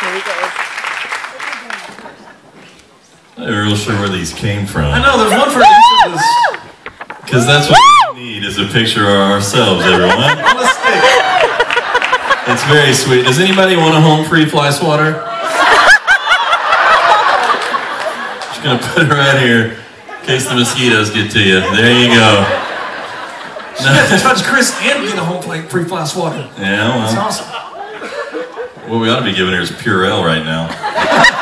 I'm not real sure where these came from. I know, there's one for each of us. Because that's what we need, is a picture of ourselves, everyone. On a stick. It's very sweet. Does anybody want a home-free fly swatter? Just gonna put it right here in case the mosquitoes get to you. There you go. You have to touch Chris and get a home-free fly swatter. Yeah, well. That's awesome. What we ought to be giving her is Purell right now.